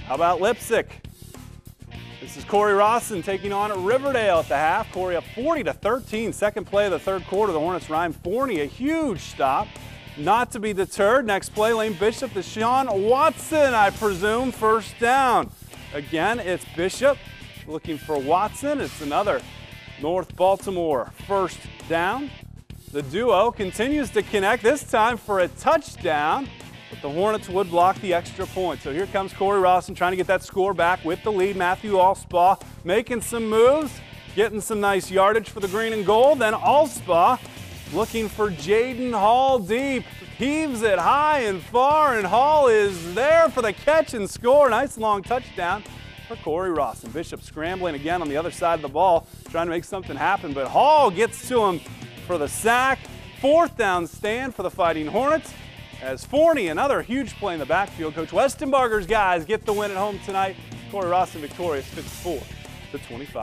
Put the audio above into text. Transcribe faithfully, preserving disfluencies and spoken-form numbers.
How about Lipsick? This is Corey Rawson taking on Riverdale at the half. Corey up forty to thirteen. Second play of the third quarter. The Hornets Ryan Forney, a huge stop. Not to be deterred. Next play, Lane Bishop to Sean Watson, I presume, first down. Again, it's Bishop looking for Watson. It's another North Baltimore first down. The duo continues to connect, this time for a touchdown, but the Hornets would block the extra point. So here comes Corey Rawson trying to get that score back with the lead. Matthew Allspaw making some moves, getting some nice yardage for the green and gold. Then Allspaw looking for Jaden Hall deep. Heaves it high and far, and Hall is there for the catch and score. Nice long touchdown for Corey Rawson. Bishop scrambling again on the other side of the ball, trying to make something happen, but Hall gets to him for the sack. Fourth down stand for the Fighting Hornets as Forney, another huge play in the backfield. Coach Westenbarger's guys get the win at home tonight. Corey Rawson victorious fifty-four to twenty-five.